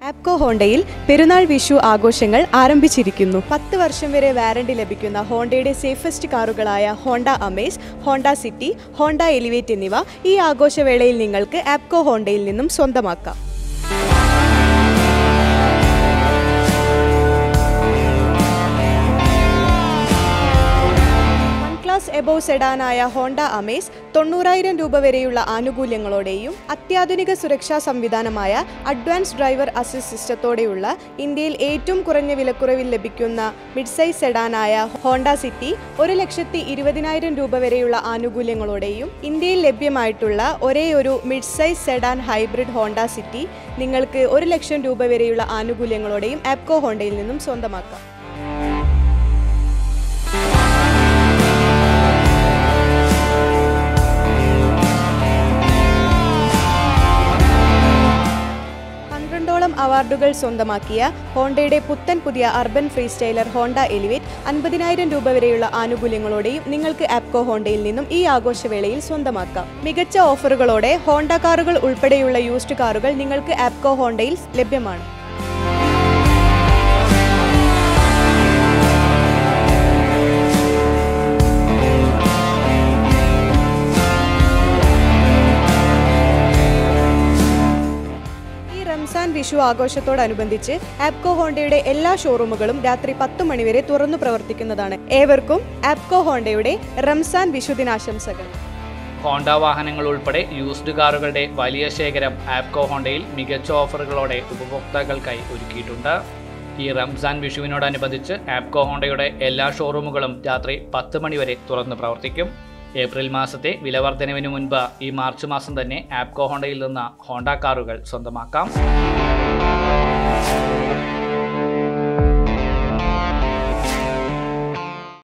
ആപ്കോ ഹോണ്ടയിൽ പെരുന്നാൾ വിഷു ആഘോഷങ്ങൾ ആരംഭിച്ചിരിക്കുന്നു. 10 വർഷം വരെ വാറണ്ടി ലഭിക്കുന്ന ഹോണ്ടയുടെ സേഫസ്റ്റ് കാറുകളായ Honda Amaze, Honda City, Honda Elevate എന്നിവ ഈ ആഘോഷവേളയിൽ നിങ്ങൾക്ക് ആപ്കോ ഹോണ്ടയിൽ നിന്നും സ്വന്തമാക്കാം. എബോവ് സെഡാനായ ഹോണ്ട അമേസ് 90,000 രൂപ വരെയുള്ള ആനുകൂല്യങ്ങളോടെയും അത്യാധുനിക സുരക്ഷാ സംവിധാനമായ അഡ്വാൻസ് ഡ്രൈവർ അസിസ്റ്റ് സിസ്റ്റത്തോടെയുള്ള ഇന്ത്യയിൽ ഏറ്റവും കുറഞ്ഞ വിലക്കുറവിൽ ലഭിക്കുന്ന മിഡ് സൈസ് സെഡാനായ ഹോണ്ട സിറ്റി 1,20,000 രൂപ വരെയുള്ള ആനുകൂല്യങ്ങളോടെയും ഇന്ത്യയിൽ ലഭ്യമായിട്ടുള്ള ഒരേയൊരു mid size sedan hybrid Honda City നിങ്ങൾക്ക് 1,00,000 രൂപ വരെയുള്ള ആനുകൂല്യങ്ങളോടെയും ആപ്കോ ഹോണ്ടയിൽ നിന്നും സ്വന്തമാക്കാം. അവാർഡുകൾ സ്വന്തമാക്കിയ ഹോണ്ടയുടെ പുത്തൻ പുതിയ urban freestyler Honda Elevate 50,000 രൂപ വരെയുള്ള ആനുകൂല്യങ്ങളോടെയും നിങ്ങൾക്ക് ആപ്കോ ഹോണ്ടയിൽ നിന്നും ഈ ആഘോഷവേളയിൽ സ്വന്തമാക്കാം. മികച്ച ഓഫറുകളോടെ ഹോണ്ട കാറുകൾ ഉൾപ്പെടെയുള്ള യൂസ്ഡ് കാറുകൾ നിങ്ങൾക്ക് ആപ്കോ ഹോണ്ടയിൽ ലഭ്യമാണ്. റംസാൻ വിഷു ആഘോഷത്തോടനുബന്ധിച്ച് ആപ്കോ ഹോണ്ടയുടെ എല്ലാ ഷോറൂമുകളും രാത്രി 10 മണി വരെ തുറന്നു പ്രവർത്തിക്കുന്നതാണ്. ഏവർക്കും ആപ്കോ ഹോണ്ടയുടെ റംസാൻ വിഷു ദിനാശംസകൾ. ഹോണ്ട വാഹനങ്ങൾ ഉൾപ്പെടെ യൂസ്ഡ് കാറുകളുടെ വലിയ ശേഖരം ആപ്കോ ഹോണ്ടയിൽ മികച്ച ഓഫറുകളോടെ ഉപഭോക്താക്കൾക്കായി ഒരുക്കിയിട്ടുണ്ട്. ഈ റംസാൻ വിഷുവിനോടനുബന്ധിച്ച് ആപ്കോ ഹോണ്ടയുടെ എല്ലാ ഷോറൂമുകളും രാത്രി 10 മണി വരെ തുറന്നു പ്രവർത്തിക്കും. ഏപ്രിൽ മാസത്തെ വിലവർദ്ധനവിന് മുൻപ് ഈ മാർച്ച് മാസം തന്നെ ആപ്കോ ഹോണ്ടയിൽ നിന്ന് ഹോണ്ട കാറുകൾ സ്വന്തമാക്കാം.